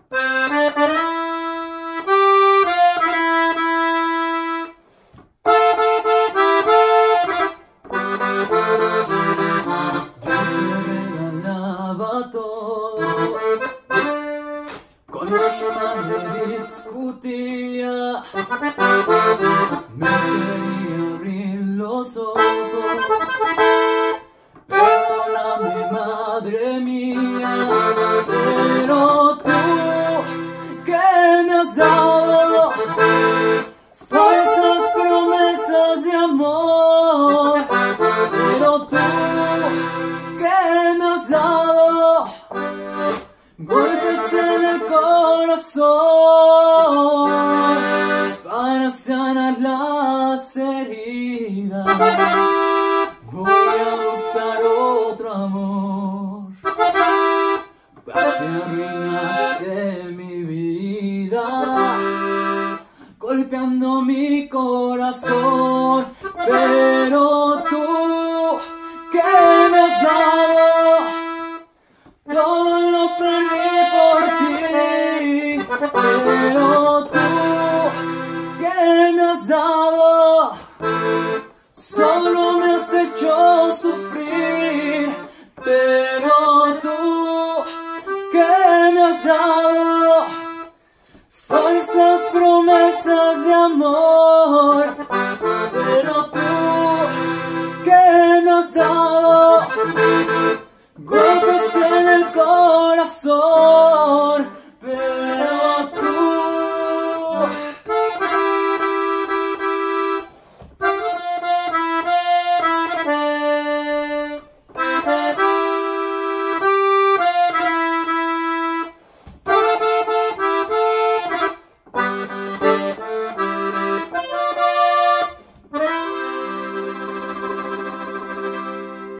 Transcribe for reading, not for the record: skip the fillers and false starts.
Todo. Con mi madre discutía, me quería abrir los ojos. Perdóname, madre mía, pero tú, ¿qué me has dado? Falsas promesas de amor, pero tú, ¿qué me has dado? Golpes en el corazón para sanar las heridas. Voy a buscar otro amor, pues arruinaste mi vida, golpeando mi corazón. Pero tú, ¿qué me has dado? Todo lo perdí por ti, pero tú, ¿qué me has dado? Solo me has hecho sufrir, pero tú, ¿qué me has dado? Falsas promesas de amor, pero tú, ¿qué me has dado? Golpes en el corazón.